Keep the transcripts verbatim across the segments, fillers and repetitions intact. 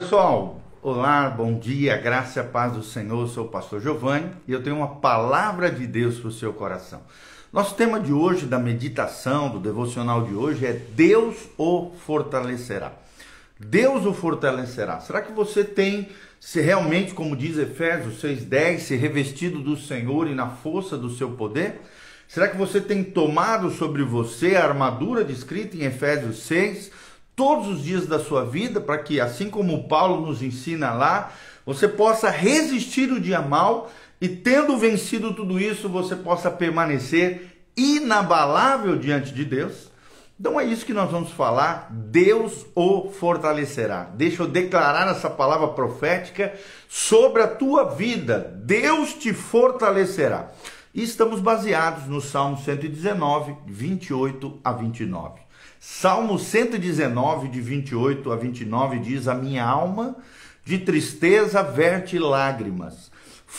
Pessoal, olá, bom dia, graça e a paz do Senhor. Eu sou o pastor Giovanni e eu tenho uma palavra de Deus para o seu coração. Nosso tema de hoje, da meditação, do devocional de hoje é Deus o fortalecerá. Deus o fortalecerá. Será que você tem se realmente, como diz Efésios seis, dez, se revestido do Senhor e na força do seu poder? Será que você tem tomado sobre você a armadura descrita em Efésios seis, todos os dias da sua vida, para que, assim como Paulo nos ensina lá, você possa resistir o dia mal e, tendo vencido tudo isso, você possa permanecer inabalável diante de Deus? Então é isso que nós vamos falar. Deus o fortalecerá. Deixa eu declarar essa palavra profética sobre a tua vida. Deus te fortalecerá. E estamos baseados no Salmo cento e dezenove, vinte e oito a vinte e nove. Salmo cento e dezenove, de vinte e oito a vinte e nove, diz: a minha alma de tristeza verte lágrimas,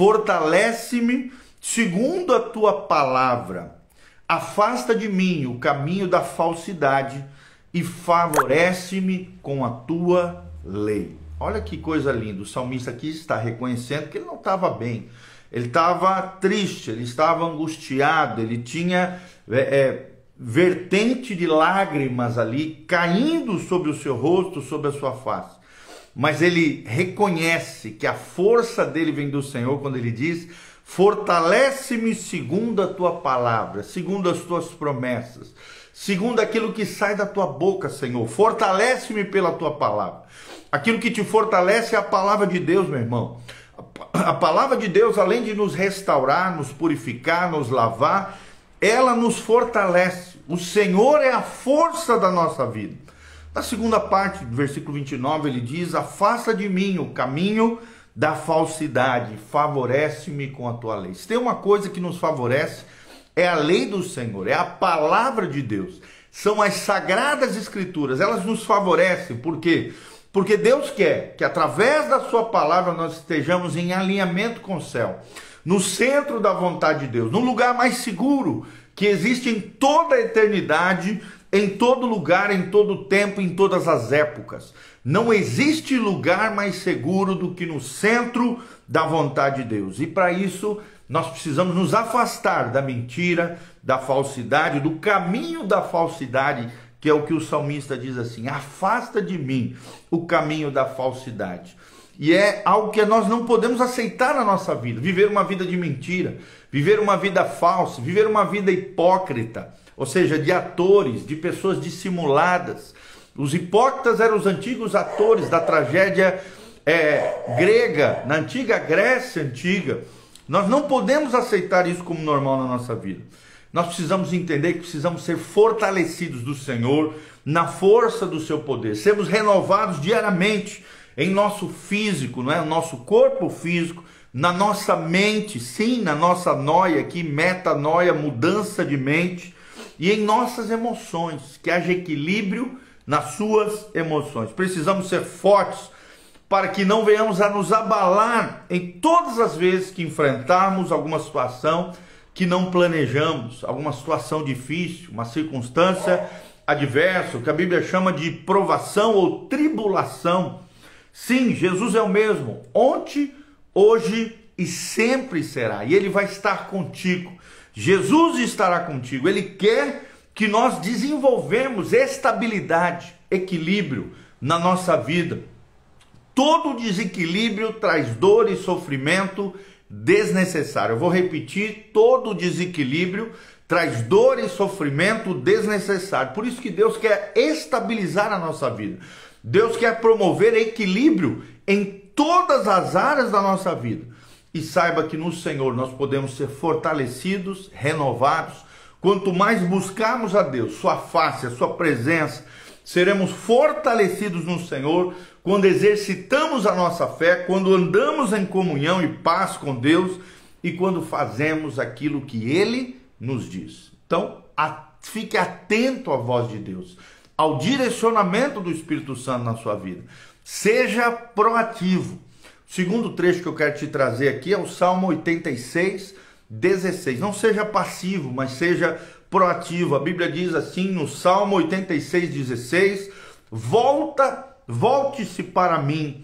fortalece-me segundo a tua palavra, afasta de mim o caminho da falsidade e favorece-me com a tua lei. Olha que coisa linda, o salmista aqui está reconhecendo que ele não estava bem, ele estava triste, ele estava angustiado, ele tinha é, é, vertente de lágrimas ali caindo sobre o seu rosto, sobre a sua face. Mas ele reconhece que a força dele vem do Senhor quando ele diz: fortalece-me segundo a tua palavra, segundo as tuas promessas, segundo aquilo que sai da tua boca, Senhor. Fortalece-me pela tua palavra. Aquilo que te fortalece é a palavra de Deus, meu irmão. A palavra de Deus, além de nos restaurar, nos purificar, nos lavar, ela nos fortalece. O Senhor é a força da nossa vida. Na segunda parte do versículo vinte e nove, ele diz: afasta de mim o caminho da falsidade, favorece-me com a tua lei. Se tem uma coisa que nos favorece, é a lei do Senhor, é a palavra de Deus. São as sagradas escrituras, elas nos favorecem. Por quê? Porque Deus quer que através da sua palavra nós estejamos em alinhamento com o céu, no centro da vontade de Deus, no lugar mais seguro que existe em toda a eternidade, em todo lugar, em todo tempo, em todas as épocas. Não existe lugar mais seguro do que no centro da vontade de Deus. E para isso nós precisamos nos afastar da mentira, da falsidade, do caminho da falsidade, que é o que o salmista diz assim: afasta de mim o caminho da falsidade. E é algo que nós não podemos aceitar na nossa vida, viver uma vida de mentira, viver uma vida falsa, viver uma vida hipócrita, ou seja, de atores, de pessoas dissimuladas. Os hipócritas eram os antigos atores da tragédia é, grega, na antiga Grécia antiga. Nós não podemos aceitar isso como normal na nossa vida. Nós precisamos entender que precisamos ser fortalecidos do Senhor, na força do seu poder, sermos renovados diariamente em nosso físico, não é? No nosso corpo físico, na nossa mente, sim, na nossa noia aqui, metanoia, mudança de mente, e em nossas emoções, que haja equilíbrio nas suas emoções. Precisamos ser fortes para que não venhamos a nos abalar em todas as vezes que enfrentarmos alguma situação que não planejamos, alguma situação difícil, uma circunstância adversa, que a Bíblia chama de provação ou tribulação. Sim, Jesus é o mesmo, ontem, hoje e sempre será, e Ele vai estar contigo. Jesus estará contigo. Ele quer que nós desenvolvemos estabilidade, equilíbrio na nossa vida. Todo desequilíbrio traz dor e sofrimento desnecessário. Eu vou repetir: todo desequilíbrio traz dor e sofrimento desnecessário. Por isso que Deus quer estabilizar a nossa vida. Deus quer promover equilíbrio em todas as áreas da nossa vida. E saiba que no Senhor nós podemos ser fortalecidos, renovados. Quanto mais buscarmos a Deus, sua face, a sua presença, seremos fortalecidos no Senhor quando exercitamos a nossa fé, quando andamos em comunhão e paz com Deus e quando fazemos aquilo que Ele nos diz. Então, fique atento à voz de Deus, ao direcionamento do Espírito Santo na sua vida. Seja proativo. O segundo trecho que eu quero te trazer aqui é o Salmo oitenta e seis, dezesseis. Não seja passivo, mas seja proativo. A Bíblia diz assim no Salmo oitenta e seis, dezesseis: volta, volte-se para mim,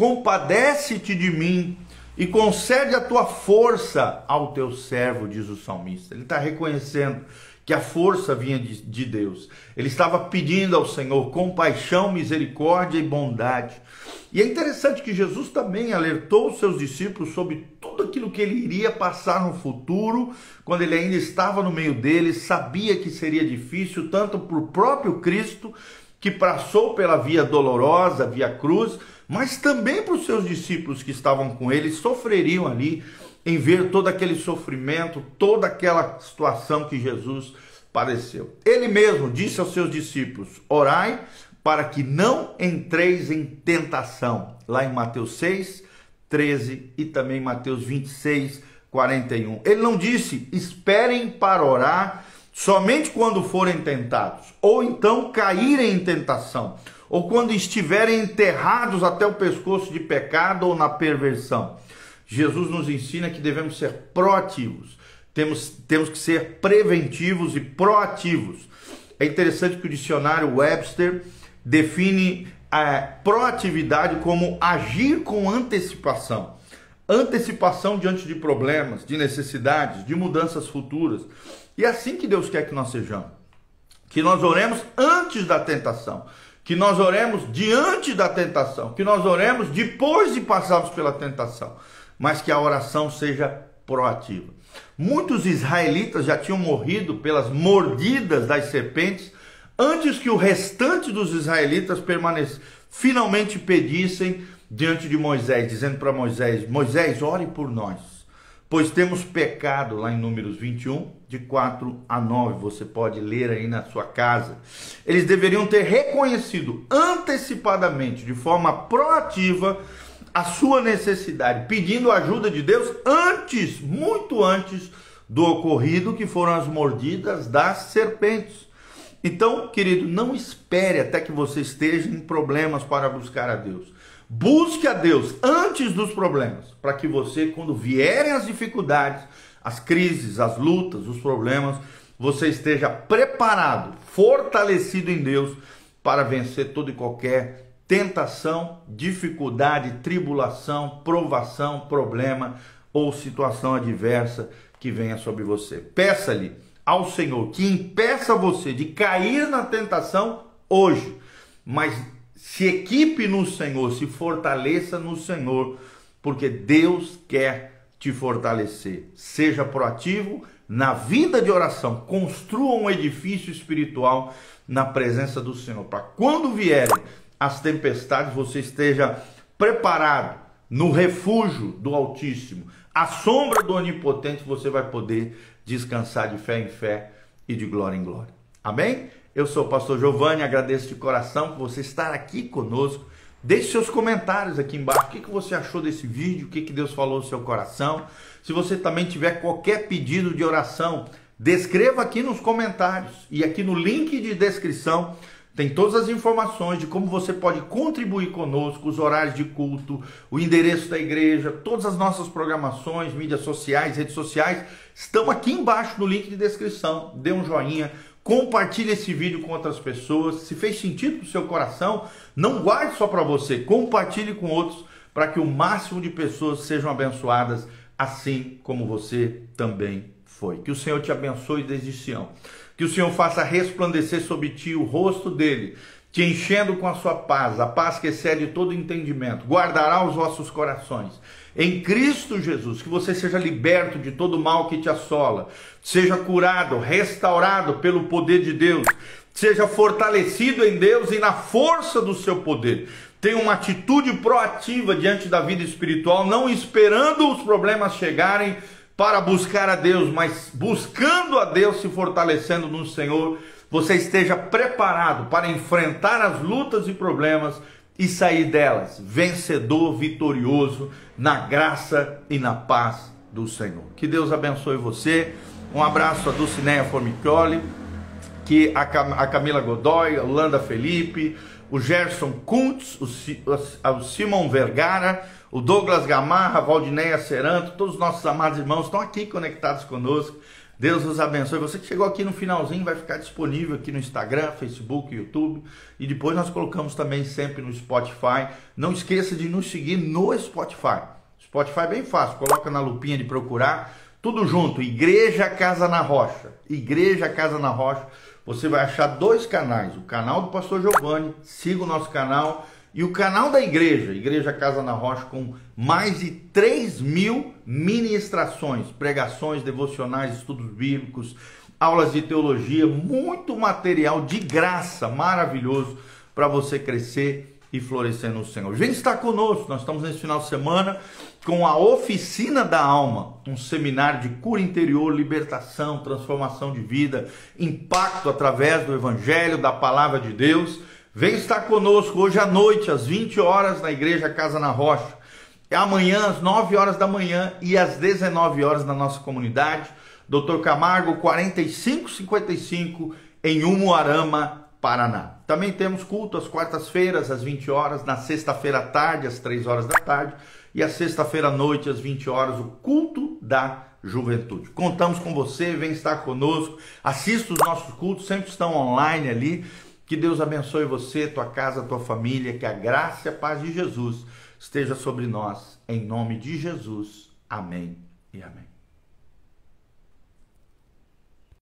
compadece-te de mim e concede a tua força ao teu servo, diz o salmista. Ele está reconhecendo que a força vinha de, de Deus. Ele estava pedindo ao Senhor compaixão, misericórdia e bondade. E é interessante que Jesus também alertou os seus discípulos sobre tudo aquilo que ele iria passar no futuro, quando ele ainda estava no meio deles, sabia que seria difícil, tanto para o próprio Cristo, que passou pela via dolorosa, via cruz, mas também para os seus discípulos que estavam com ele, sofreriam ali em ver todo aquele sofrimento, toda aquela situação que Jesus padeceu. Ele mesmo disse aos seus discípulos: orai para que não entreis em tentação, lá em Mateus seis, treze e também Mateus vinte e seis, quarenta e um. Ele não disse: esperem para orar somente quando forem tentados, ou então caírem em tentação, ou quando estiverem enterrados até o pescoço de pecado ou na perversão. Jesus nos ensina que devemos ser proativos, temos, temos que ser preventivos e proativos. É interessante que o dicionário Webster define a proatividade como agir com antecipação. Antecipação diante de problemas, de necessidades, de mudanças futuras. E é assim que Deus quer que nós sejamos. Que nós oremos antes da tentação. Que nós oremos diante da tentação. Que nós oremos depois de passarmos pela tentação. Mas que a oração seja proativa. Muitos israelitas já tinham morrido pelas mordidas das serpentes antes que o restante dos israelitas permanecessem, finalmente pedissem diante de Moisés, dizendo para Moisés: Moisés, ore por nós, pois temos pecado, lá em Números vinte e um, de quatro a nove, você pode ler aí na sua casa. Eles deveriam ter reconhecido antecipadamente, de forma proativa, a sua necessidade, pedindo a ajuda de Deus antes, muito antes do ocorrido, que foram as mordidas das serpentes. Então, querido, não espere até que você esteja em problemas para buscar a Deus. Busque a Deus antes dos problemas, para que você, quando vierem as dificuldades, as crises, as lutas, os problemas, você esteja preparado, fortalecido em Deus, para vencer toda e qualquer tentação, dificuldade, tribulação, provação, problema ou situação adversa que venha sobre você. Peça-lhe ao Senhor que impeça você de cair na tentação hoje, mas se equipe no Senhor, se fortaleça no Senhor, porque Deus quer te fortalecer. Seja proativo na vida de oração, construa um edifício espiritual na presença do Senhor, para quando vierem as tempestades, você esteja preparado no refúgio do Altíssimo, à sombra do Onipotente, você vai poder descansar de fé em fé e de glória em glória. Amém? Eu sou o pastor Giovanni, agradeço de coração por você estar aqui conosco. Deixe seus comentários aqui embaixo, o que você achou desse vídeo, o que Deus falou no seu coração. Se você também tiver qualquer pedido de oração, descreva aqui nos comentários, e aqui no link de descrição tem todas as informações de como você pode contribuir conosco, os horários de culto, o endereço da igreja, todas as nossas programações, mídias sociais, redes sociais, estão aqui embaixo no link de descrição. Dê um joinha, compartilhe esse vídeo com outras pessoas. Se fez sentido para o seu coração, não guarde só para você, compartilhe com outros, para que o máximo de pessoas sejam abençoadas, assim como você também foi. Que o Senhor te abençoe desde Sião. Que o Senhor faça resplandecer sobre ti o rosto dele, te enchendo com a sua paz, a paz que excede todo entendimento. Guardará os vossos corações em Cristo Jesus. Que você seja liberto de todo mal que te assola, seja curado, restaurado pelo poder de Deus, seja fortalecido em Deus e na força do seu poder. Tenha uma atitude proativa diante da vida espiritual, não esperando os problemas chegarem para buscar a Deus, mas buscando a Deus, se fortalecendo no Senhor, você esteja preparado para enfrentar as lutas e problemas e sair delas vencedor, vitorioso, na graça e na paz do Senhor. Que Deus abençoe você. Um abraço a Dulcineia Formicchioli, que a, Cam a Camila Godoy, a Holanda Felipe, o Gerson Kuntz, o, o Simon Vergara, o Douglas Gamarra, a Valdineia Seranto, todos os nossos amados irmãos estão aqui conectados conosco Deus os abençoe. Você que chegou aqui no finalzinho vai ficar disponível aqui no Instagram, Facebook, YouTube. E depois nós colocamos também sempre no Spotify. Não esqueça de nos seguir no Spotify. Spotify é bem fácil. Coloca na lupinha de procurar. Tudo junto. Igreja Casa na Rocha. Igreja Casa na Rocha. Você vai achar dois canais. O canal do Pastor Giovanni. Siga o nosso canal. E o canal da igreja, Igreja Casa na Rocha, com mais de três mil ministrações, pregações, devocionais, estudos bíblicos, aulas de teologia, muito material de graça, maravilhoso, para você crescer e florescer no Senhor. Vem estar conosco, nós estamos nesse final de semana com a Oficina da Alma, um seminário de cura interior, libertação, transformação de vida, impacto através do Evangelho, da Palavra de Deus. Vem estar conosco hoje à noite, às vinte horas, na Igreja Casa na Rocha. É amanhã, às nove horas da manhã e às dezenove horas na nossa comunidade. doutor Camargo, quarenta e cinco cinquenta e cinco, em Umuarama, Paraná. Também temos culto às quartas-feiras, às vinte horas, na sexta-feira à tarde, às três horas da tarde, e à sexta-feira à noite, às vinte horas, o culto da juventude. Contamos com você, vem estar conosco, assista os nossos cultos, sempre estão online ali. Que Deus abençoe você, tua casa, tua família, que a graça e a paz de Jesus esteja sobre nós, em nome de Jesus. Amém e amém.